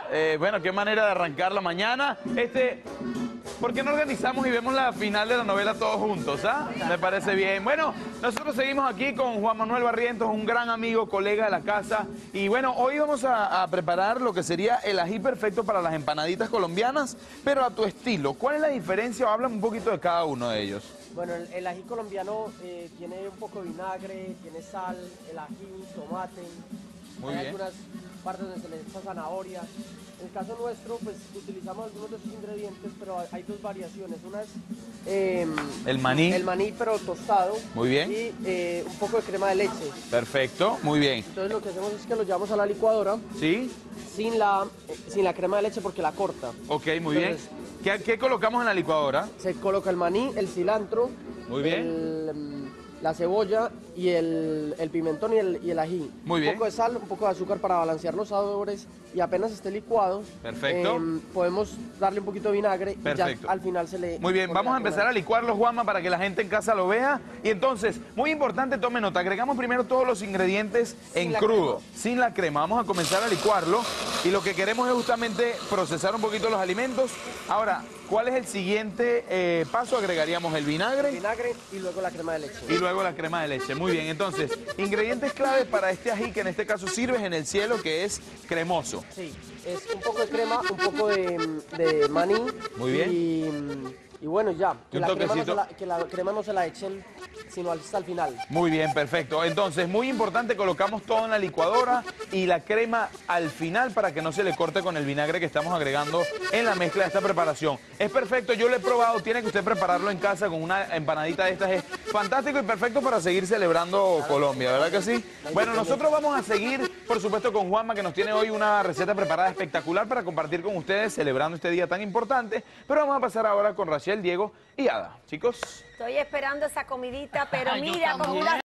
Bueno, qué manera de arrancar la mañana. ¿Por qué no organizamos y vemos la final de la novela todos juntos, ah? Me parece bien. Bueno, nosotros seguimos aquí con Juan Manuel Barrientos, un gran amigo, colega de la casa. Y bueno, hoy vamos a preparar lo que sería el ají perfecto para las empanaditas colombianas, pero a tu estilo. ¿Cuál es la diferencia? Habla un poquito de cada uno de ellos. Bueno, el ají colombiano tiene un poco de vinagre, tiene sal, el ají, tomate. Muy Hay bien. algunas partes donde se le echa zanahoria. En el caso nuestro, pues utilizamos algunos de esos ingredientes, pero hay dos variaciones. Una es El maní. el maní, pero tostado. Muy bien. Y un poco de crema de leche. Perfecto, muy bien. Entonces lo que hacemos es que lo llevamos a la licuadora ¿Sí? sin la crema de leche porque la corta. Ok, muy Entonces, bien. ¿Qué colocamos en la licuadora? Se coloca el maní, el cilantro, Muy bien. la cebolla y el pimentón y el ají. Muy bien. Un poco de sal, un poco de azúcar para balancear los sabores y apenas esté licuado, Perfecto. podemos darle un poquito de vinagre Perfecto. y ya al final se le... Muy bien, vamos a empezar a licuarlo, Juanma, para que la gente en casa lo vea. Y entonces, muy importante, tome nota, agregamos primero todos los ingredientes en crudo, sin la crema. Vamos a comenzar a licuarlo y lo que queremos es justamente procesar un poquito los alimentos. Ahora, ¿cuál es el siguiente paso? Agregaríamos el vinagre. Vinagre y luego la crema de leche. Y luego la crema de leche. Muy bien, entonces, ingredientes clave para este ají, que en este caso sirves en el cielo, que es cremoso. Sí, es un poco de crema, un poco de maní. Muy bien. Y bueno, ya, que Un la toquecito. crema no se la echen sino hasta el final. Muy bien, perfecto. Entonces, muy importante, colocamos todo en la licuadora y la crema al final para que no se le corte con el vinagre que estamos agregando en la mezcla de esta preparación. Es perfecto, yo lo he probado, tiene que usted prepararlo en casa con una empanadita de estas. Es fantástico y perfecto para seguir celebrando Colombia, ¿verdad que sí? Bueno, nosotros vamos a seguir, por supuesto, con Juanma, que nos tiene hoy una receta preparada espectacular para compartir con ustedes, celebrando este día tan importante. Pero vamos a pasar ahora con Rachel, Diego y Ada. Chicos. Estoy esperando esa comidita, pero Ay, yo mira, con también. una